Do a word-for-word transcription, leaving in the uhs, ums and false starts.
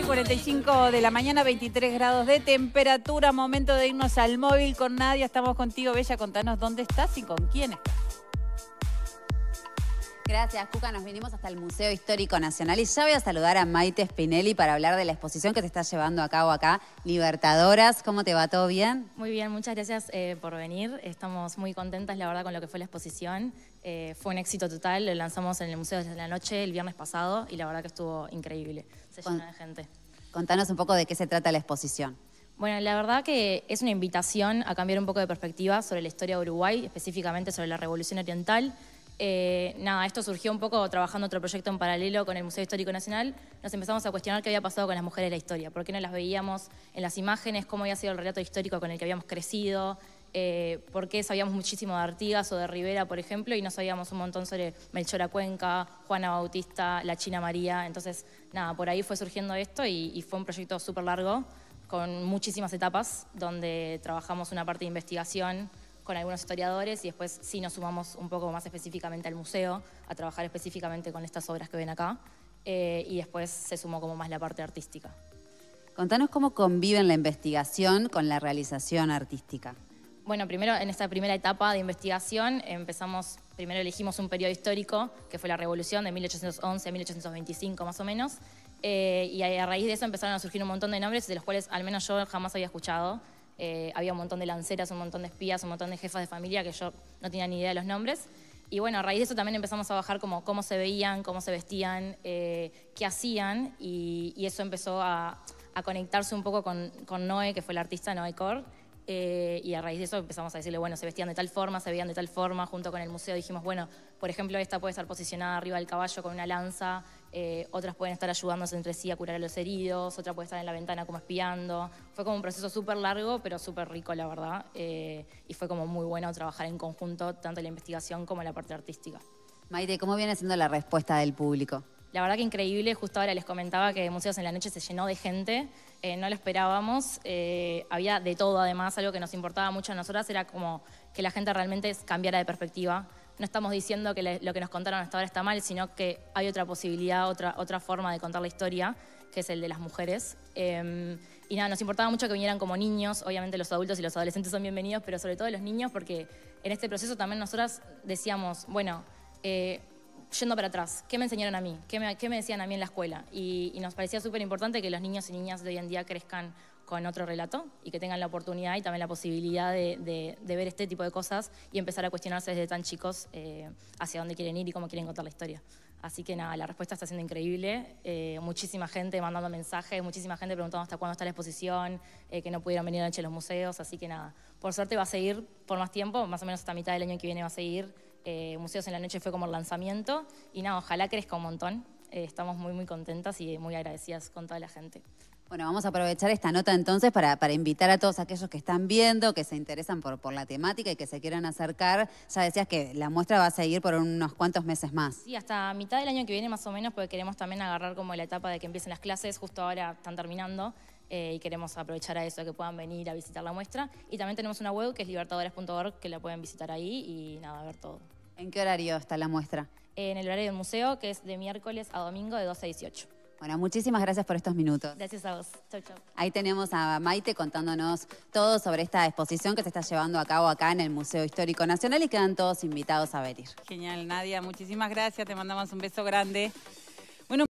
cuarenta y cinco de la mañana, veintitrés grados de temperatura. Momento de irnos al móvil con Nadia. Estamos contigo, Bella. Contanos dónde estás y con quién estás. Gracias, Cuca. Nos vinimos hasta el Museo Histórico Nacional y ya voy a saludar a Maite Spinelli para hablar de la exposición que se está llevando a cabo acá, Libertadoras. ¿Cómo te va? ¿Todo bien? Muy bien, muchas gracias eh, por venir. Estamos muy contentas, la verdad, con lo que fue la exposición. Eh, fue un éxito total, lo lanzamos en el Museo desde la noche el viernes pasado y la verdad que estuvo increíble. Se Con... llenó de gente. Contanos un poco de qué se trata la exposición. Bueno, la verdad que es una invitación a cambiar un poco de perspectiva sobre la historia de Uruguay, específicamente sobre la Revolución Oriental. Eh, nada, esto surgió un poco trabajando otro proyecto en paralelo con el Museo Histórico Nacional. Nos empezamos a cuestionar qué había pasado con las mujeres de la historia, por qué no las veíamos en las imágenes, cómo había sido el relato histórico con el que habíamos crecido, eh, por qué sabíamos muchísimo de Artigas o de Rivera, por ejemplo, y no sabíamos un montón sobre Melchora Cuenca, Juana Bautista, la China María. Entonces, nada, por ahí fue surgiendo esto y, y fue un proyecto súper largo, con muchísimas etapas, donde trabajamos una parte de investigación con algunos historiadores y después sí nos sumamos un poco más específicamente al museo, a trabajar específicamente con estas obras que ven acá, eh, y después se sumó como más la parte artística. Contanos cómo conviven la investigación con la realización artística. Bueno, primero en esta primera etapa de investigación empezamos, primero elegimos un periodo histórico, que fue la Revolución de mil ochocientos once a mil ochocientos veinticinco más o menos, eh, y a raíz de eso empezaron a surgir un montón de nombres de los cuales al menos yo jamás había escuchado. Eh, había un montón de lanceras, un montón de espías, un montón de jefas de familia que yo no tenía ni idea de los nombres. Y bueno, a raíz de eso también empezamos a bajar como cómo se veían, cómo se vestían, eh, qué hacían, y, y eso empezó a, a conectarse un poco con, con Noé, que fue el artista Noé Cor. Eh, y a raíz de eso empezamos a decirle, bueno, se vestían de tal forma, se veían de tal forma. Junto con el museo dijimos, bueno, por ejemplo, esta puede estar posicionada arriba del caballo con una lanza, eh, otras pueden estar ayudándose entre sí a curar a los heridos, otra puede estar en la ventana como espiando. Fue como un proceso súper largo, pero súper rico, la verdad, eh, y fue como muy bueno trabajar en conjunto, tanto la investigación como la parte artística. Maite, ¿cómo viene siendo la respuesta del público? La verdad que increíble, justo ahora les comentaba que Museos en la Noche se llenó de gente, eh, no lo esperábamos, eh, había de todo además, algo que nos importaba mucho a nosotras era como que la gente realmente cambiara de perspectiva. No estamos diciendo que le, lo que nos contaron hasta ahora está mal, sino que hay otra posibilidad, otra, otra forma de contar la historia, que es el de las mujeres. Eh, y nada, nos importaba mucho que vinieran como niños, obviamente los adultos y los adolescentes son bienvenidos, pero sobre todo los niños, porque en este proceso también nosotras decíamos, bueno, eh, yendo para atrás, ¿qué me enseñaron a mí? ¿Qué me, qué me decían a mí en la escuela? Y, y nos parecía súper importante que los niños y niñas de hoy en día crezcan con otro relato y que tengan la oportunidad y también la posibilidad de, de, de ver este tipo de cosas y empezar a cuestionarse desde tan chicos eh, hacia dónde quieren ir y cómo quieren contar la historia. Así que nada, la respuesta está siendo increíble, eh, muchísima gente mandando mensajes, muchísima gente preguntando hasta cuándo está la exposición, eh, que no pudieron venir anoche a los museos, así que nada, por suerte va a seguir por más tiempo, más o menos hasta mitad del año que viene va a seguir. Eh, Museos en la Noche fue como el lanzamiento y nada, ojalá crezca un montón. Eh, estamos muy muy contentas y muy agradecidas con toda la gente. Bueno, vamos a aprovechar esta nota entonces para, para invitar a todos aquellos que están viendo, que se interesan por, por la temática y que se quieran acercar. Ya decías que la muestra va a seguir por unos cuantos meses más. Sí, hasta mitad del año que viene más o menos, porque queremos también agarrar como la etapa de que empiecen las clases, justo ahora están terminando. Eh, y queremos aprovechar a eso, que puedan venir a visitar la muestra. Y también tenemos una web que es libertadoras punto org, que la pueden visitar ahí y nada, ver todo. ¿En qué horario está la muestra? En el horario del museo, que es de miércoles a domingo de doce a dieciocho. Bueno, muchísimas gracias por estos minutos. Gracias a vos. Chau, chau. Ahí tenemos a Maite contándonos todo sobre esta exposición que se está llevando a cabo acá en el Museo Histórico Nacional y quedan todos invitados a venir. Genial, Nadia. Muchísimas gracias. Te mandamos un beso grande.